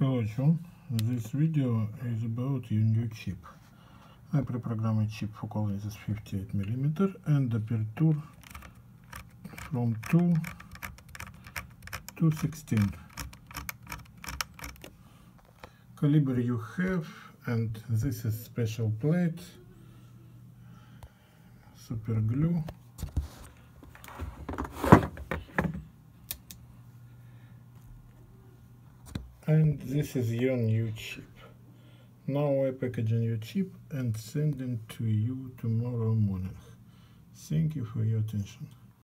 Hello John, this video is about your new chip. I pre-programmed a chip for calling this 58mm and aperture from 2 to 16. Caliber you have, and this is special plate, super glue. And this is your new chip. Now I packaging your chip and sending to you tomorrow morning. Thank you for your attention.